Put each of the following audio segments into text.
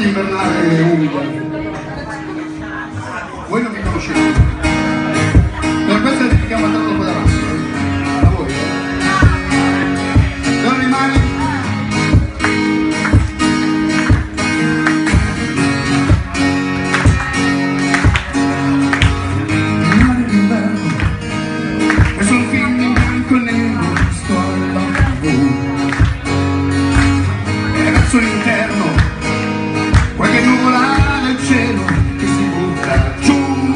notte invernale umida. Voi non mi conoscete. Per questo dedichiamo tanto po' davanti. A voi. Dove rimane? Il mare d'inverno è solo un film in bianco e nero. Sto alla TV e verso l'interno qualche nuvola nel cielo che si butta giù.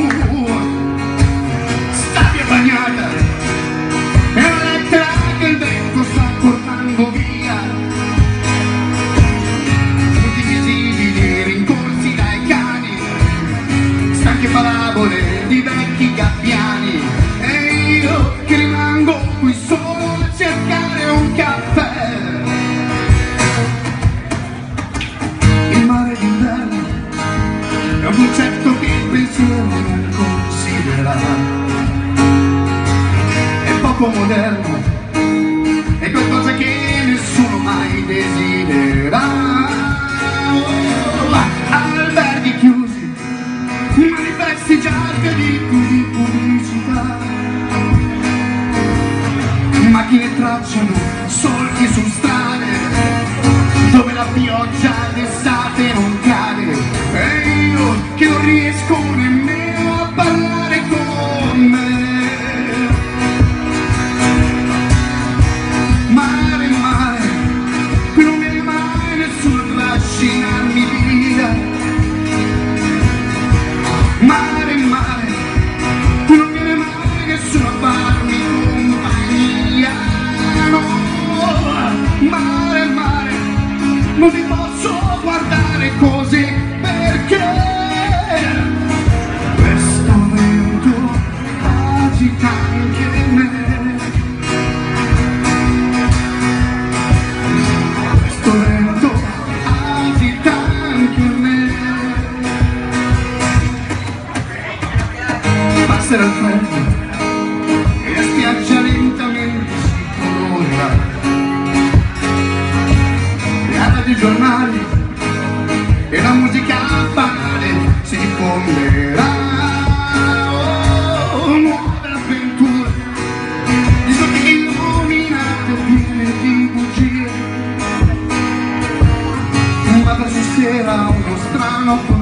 Sabbia bagnata e una lettera che il vento sta portando via. Tutti visibili rincorsi dai cani, stanche parabole di vecchi gabbiani. E io che rimango qui solo a cercare un caffè. Il mare d'inverno è un concetto che il pensiero non considera. È poco moderno, è qualcosa che nessuno mai desidera. Alberghi chiusi, manifesti già sgraditi di pubblicità. Macchine tracciano solchi su strade dove la pioggia d'estate non cade. E io che non riesco nemmeno a parlare con me. Mare, mare, qui non viene mai nessuno a trascinarmi via. Mare, mare, qui non viene mai nessuno a farmi compagnia. No, mare, mare, non ti posso guardare così perché questo vento agita anche me. Questo vento agita anche me. Passerà il freddo e la spiaggia lentamente si colora. I giornali e la musica banale si diffonderà. Oh, nuove avventure, discoteche illuminate piene di bugie. Una tastiera, uno strano